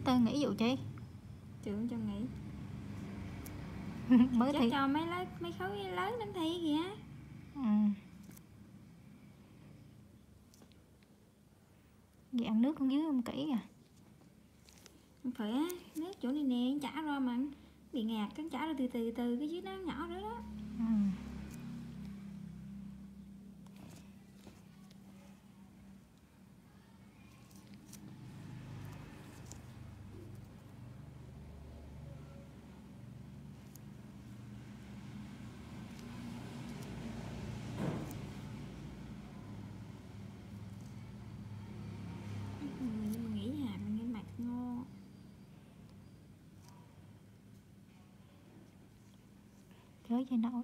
tư nghỉ vụ chi? Trường cho nghỉ. Mới chắc thi. cho mấy khối lớn đến thi kìa. Vậy ăn nước con dưới không kỹ à? Không phải á, nước chỗ này nè chả ra mà bị ngạt, cái chả ra từ cái dưới nó nhỏ nữa đó. Nhưng mà nghỉ hạt nghe mặt ngon. Chới cho nổi.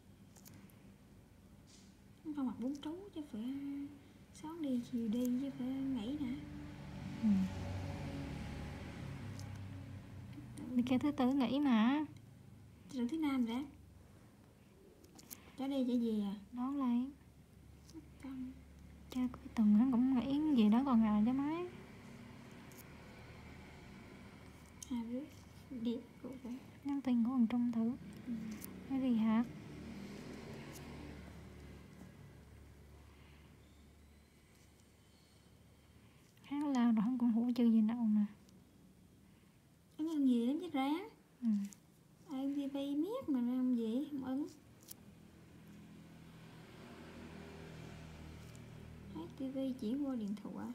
Không mặc bún trú chứ phải sáng đi chiều đi chứ phải nghỉ nè. Đi cái thứ tư nghỉ mà. Rồi thứ năm đã. Cháu đi chạy gì à? Đón lấy. Con. Chơi cuối tuần nó cũng nghỉ gì đó còn ngày chứ mấy. Rưỡi đi cũng vậy. Nhắn tin của thằng Trung thử. Nó đi hả? Hát lao rồi không cũng hủ chữ gì đâu mà. Anh ăn gì lắm chứ ráng. Ai TV miết mà làm gì không ấn. Hết TV chuyển qua điện thoại.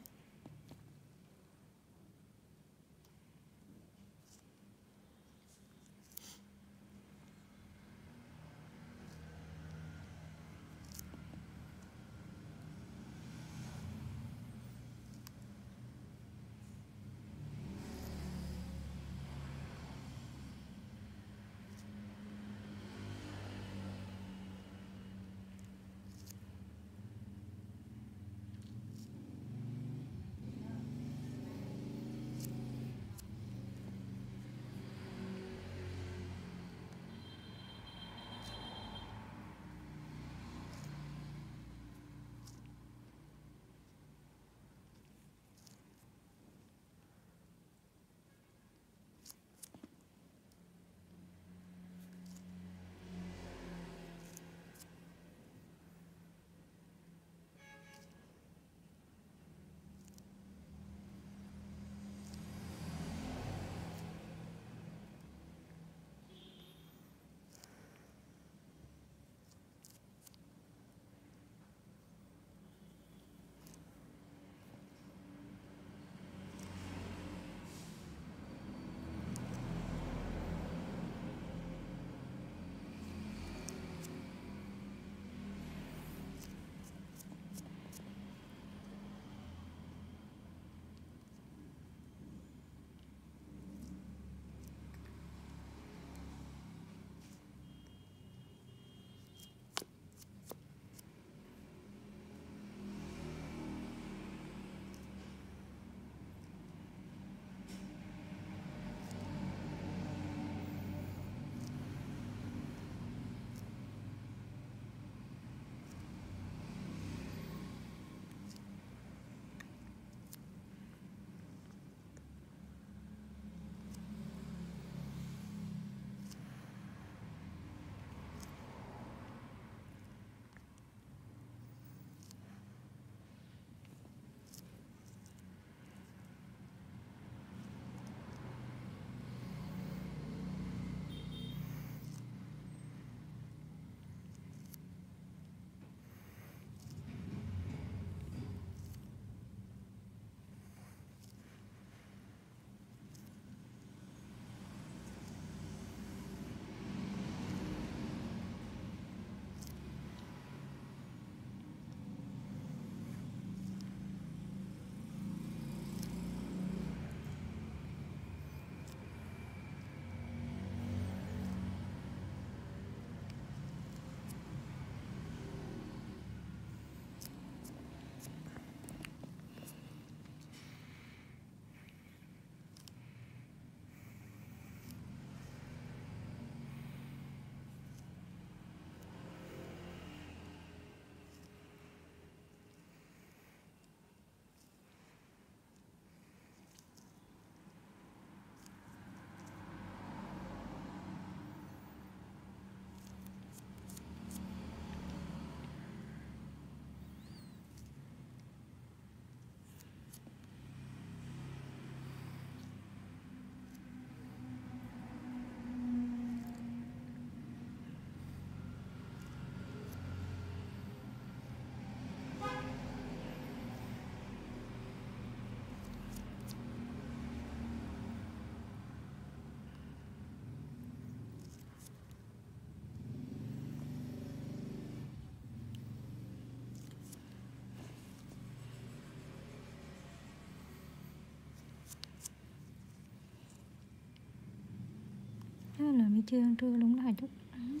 Chứ là mi chưa ăn trưa luôn đó hả chút.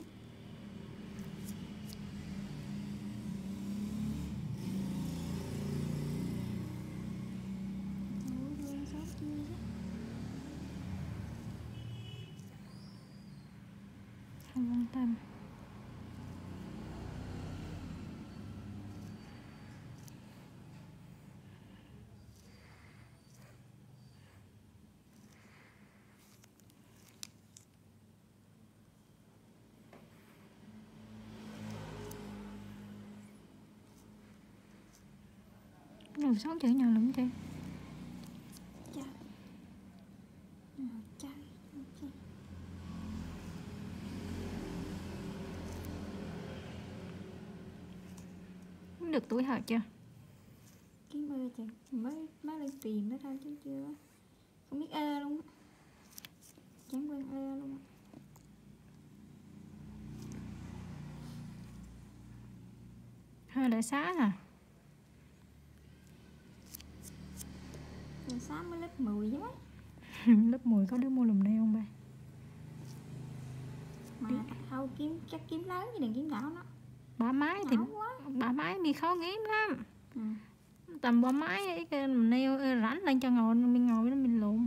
Không quan tâm. Rồi sống chở nhau lắm chị. Được tuổi hả chưa? Kiếm ơ chị mới lên tìm đó thôi chứ chưa không biết ơ luôn á, chẳng quen ơ luôn á. Hơi lại xá à? Rồi sáng mới lớp 10 chứ mấy. Lớp 10 có đứa mua lùm nail không ba? Mà thôi chắc kiếm lớn chứ đừng kiếm nhỏ nó. Bả máy thì quá. bả máy mi khó kiếm lắm. Ừ. Tầm bả máy cái lùm nail rảnh lên cho ngồi mình ngồi đó mình lụm.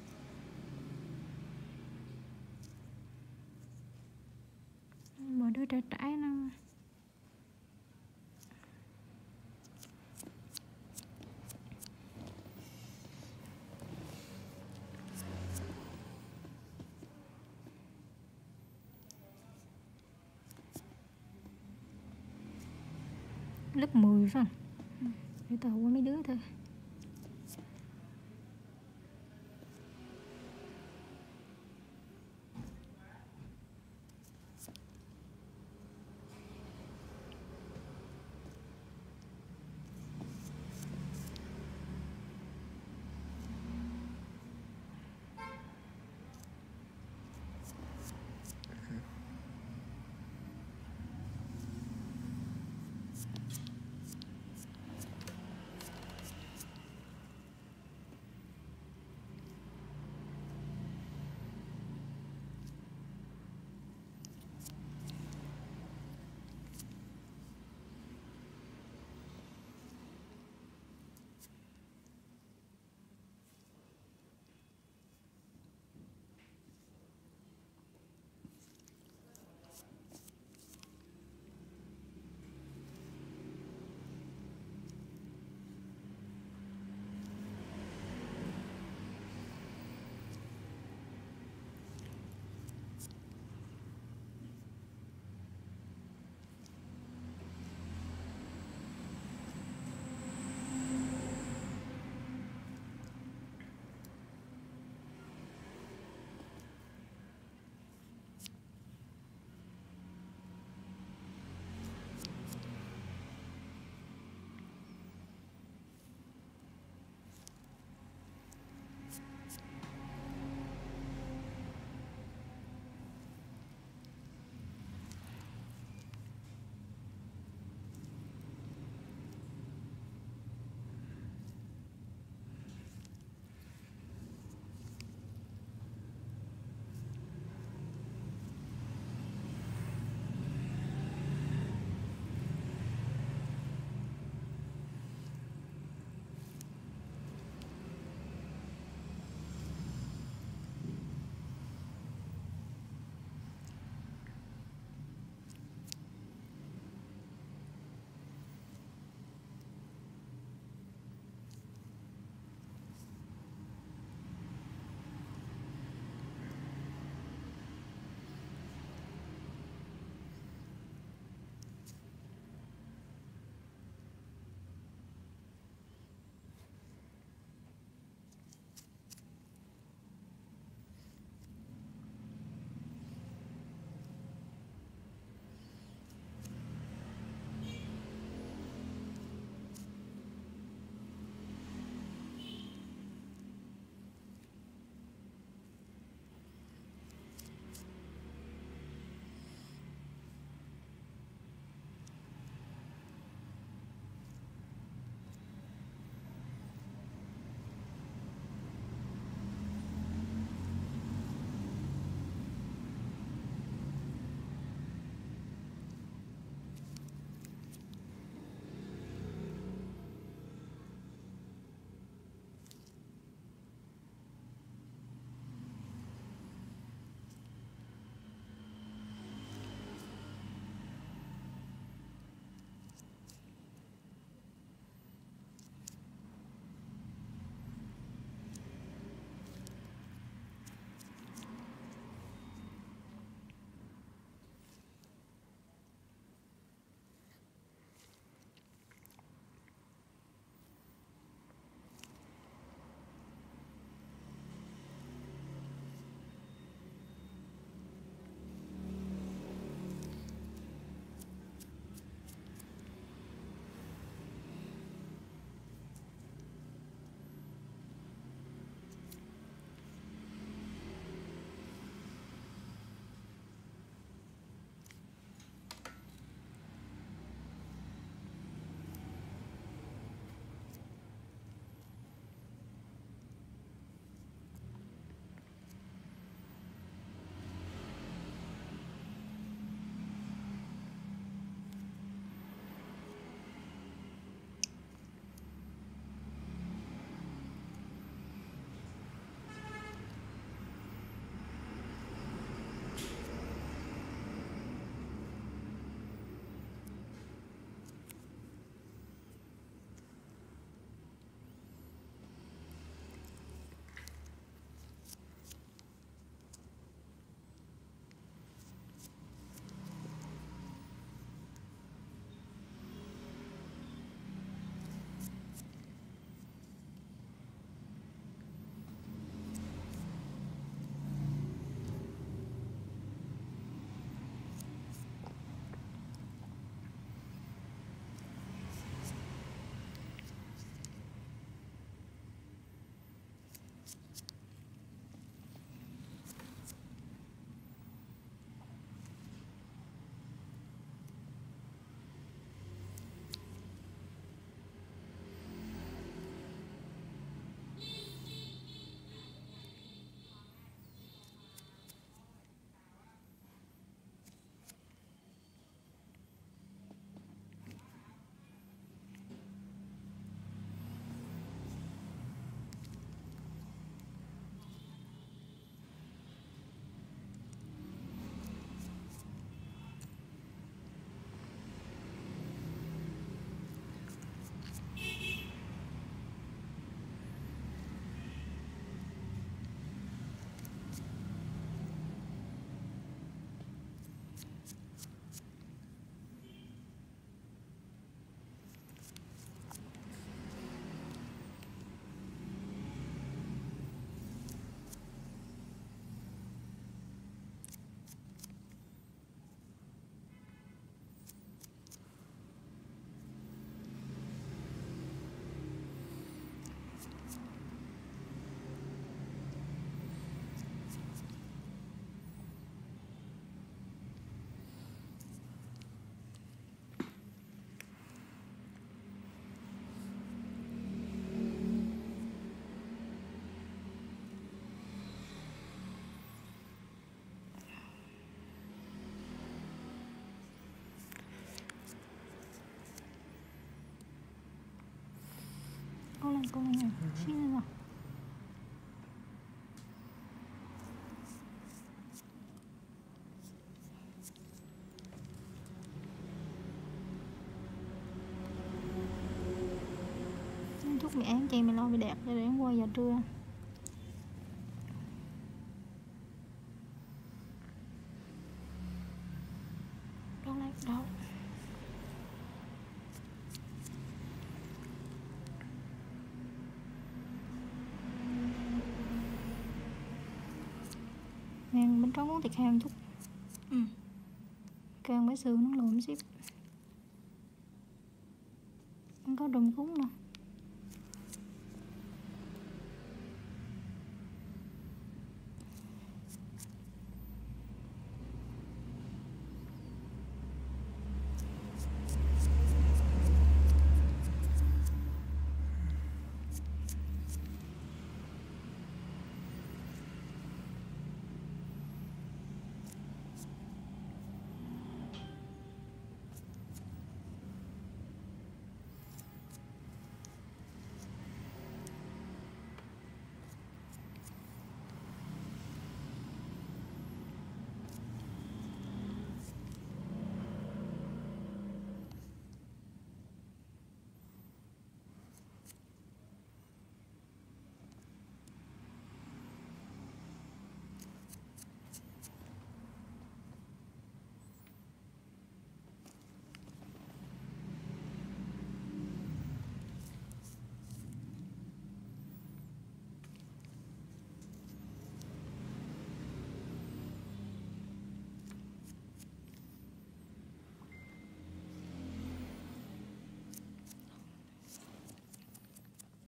Mà đứa trẻ trẻ nó lớp 10 phải không? Để tao qua mấy đứa thôi. con này xíu nữa. Chúc mẹ ăn chị mày lo bị đẹp cho để qua giờ trưa. Đâu lấy đâu. Nè bên trong muốn thịt heo một chút. Càng mấy xương nó lùm xíu. Không có đùm cúng nè.